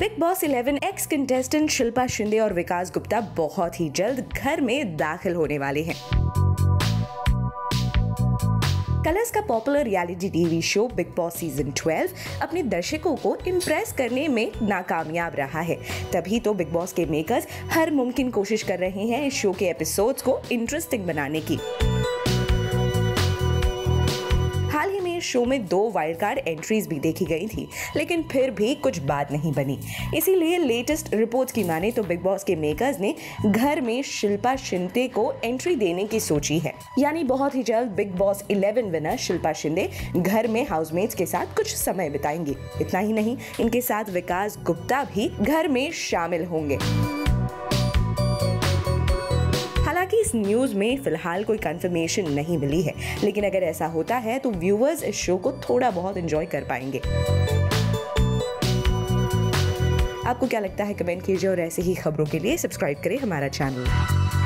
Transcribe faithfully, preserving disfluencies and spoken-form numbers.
Big Boss eleven ex contestant Shilpa Shinde और विकास गुप्ता बहुत ही जल्द घर में दाखिल होने वाले हैं। कलर्स का popular reality TV show Bigg Boss season twelve अपने दर्शकों को इम्प्रेस करने में नाकामयाब रहा है। तभी तो बिग बॉस के मेकर्स हर मुमकिन कोशिश कर रहे हैं इस शो के एपिसोड्स को इंटरेस्टिंग बनाने की। हाल ही में इस शो में दो वाइल्ड कार्ड एंट्रीज भी देखी गई थी, लेकिन फिर भी कुछ बात नहीं बनी। इसीलिए लेटेस्ट रिपोर्ट्स की माने तो बिग बॉस के मेकर्स ने घर में शिल्पा शिंदे को एंट्री देने की सोची है। यानी बहुत ही जल्द Bigg Boss eleven winner Shilpa Shinde घर में हाउसमेट्स के साथ कुछ समय बिताएंगी। इतना ही नहीं, इनके साथ विकास गुप्ता भी घर में शामिल होंगे। हालांकि इस न्यूज में फिलहाल कोई कंफर्मेशन नहीं मिली है, लेकिन अगर ऐसा होता है तो व्यूअर्स इस शो को थोड़ा बहुत एंजॉय कर पाएंगे। आपको क्या लगता है कमेंट कीजिए और ऐसे ही खबरों के लिए सब्सक्राइब करें हमारा चैनल।